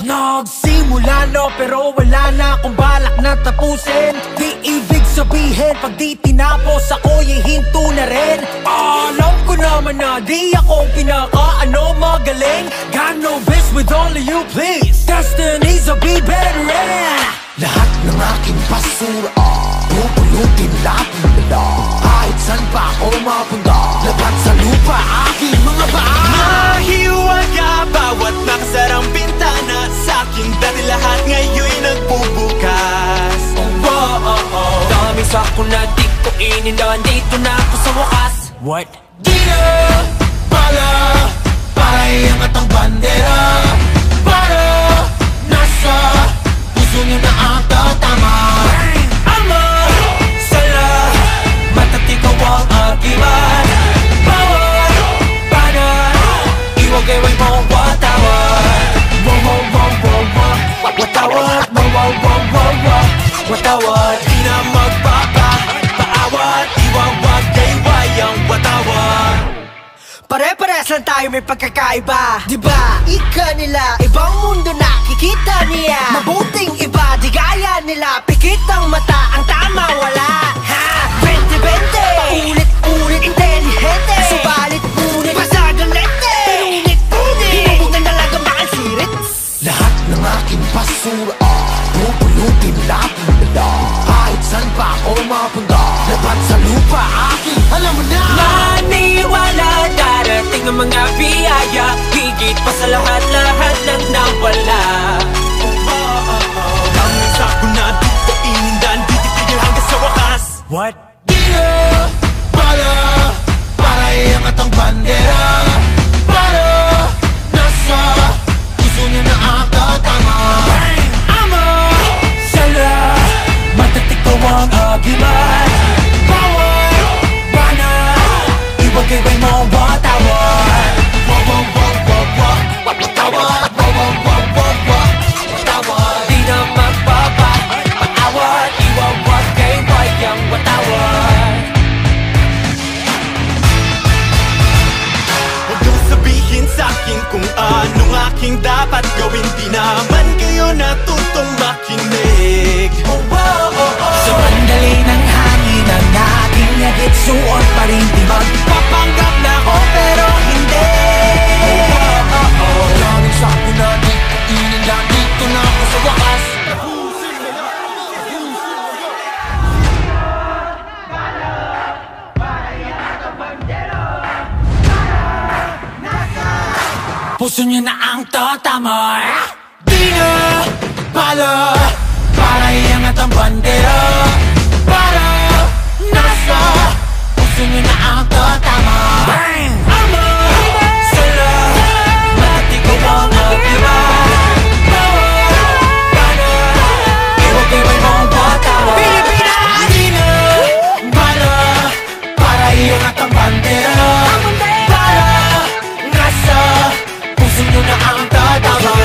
Nagsimula no pero wala na akong balak na tapusin. Di ibig sabihin pag di tinapos ako'y hinto na rin. Alam ko naman na di ako pinaka-ano magaling. Got no best with all of you please. Destinies will be better in. Lahat ng aking basura pupulutin natin nila. Kahit saan pa ako mapunta, labat sa lupa aking mga paa. Mahiwaga bawat nakasarang bintana. Sa aking dati lahat ngayon'y nagbubukas. Dami sa ko na di ko inilan. Dito na ako sa wakas. What? Di na pala para iangat ang bandera. Para nasa puso niyo na ang tatama. Ama, sala, matatigaw ang agiman. Bawat panan, iwag-iwag mo watawat. Watawat, watawat. Di na magpapaawat, iwag-iwag ang watawat. Pare-pares lang tayo may pagkakaiba, diba? Ika nila, ibang mundo nakikita niya. Mabuting iba, di gaya nila. Pikit ang mata, ang tama wala. Ha? 20-20, paulit-ulit, intelihente. Subalit ngunit, basagang lente. Pero ngunit-ngunit, hinubugan talaga makalsirit. Lahat ng aking basura pupulutin natin nila. Kahit saan pa ako mapunta, labat sa lupa aking alam mo na. Maniwala, darating ang mga biyaya. Higit pa sa lahat-lahat ng nawala. Daming sako na di ko inindan, di titigil hanggang sa wakas. What? Di na pala para iangat ang bandera. Para nasa puso niyo na ang tatama. Ama, sala, matatigaw ang agiman. Bawat banan, iwag-iwag mo watawat. Watawat, Di na magpapaawat, iwag-iwag ang watawat. Huwag niyong sabihin sa'kin kung anong aking dapat gawin. Di naman kayo natutong makinig. Sa mandali ng hangin ang aking yagit, suot pa rin tibag. Papanggap na ako pero hindi. daming sako na di ko inindan. Dito na ako sa wakas. Puso niyo na ang tatama. Di na pala para iangat ang bandera. Para nasa puso niyo na ang tatama. Ama, sala, matatigaw ang agiman. Bawat banan, iwag-iwag mo watawat. Pilipinas! Di na pala para iangat ang bandera. Para nasa puso niyo na ang tatama.